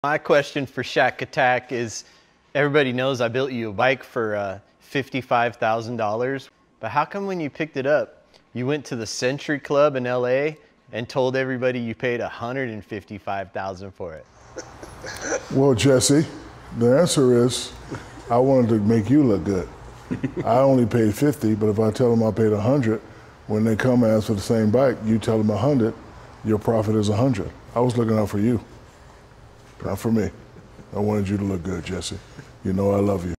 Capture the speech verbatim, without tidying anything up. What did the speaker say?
My question for Shack Attack is, everybody knows I built you a bike for uh, fifty-five thousand dollars, but how come when you picked it up, you went to the Century Club in L A and told everybody you paid one hundred fifty-five thousand dollars for it? Well, Jesse, the answer is, I wanted to make you look good. I only paid fifty, but if I tell them I paid one hundred, when they come and ask for the same bike, you tell them one hundred, your profit is one hundred. I was looking out for you. Not for me. I wanted you to look good, Jesse. You know I love you.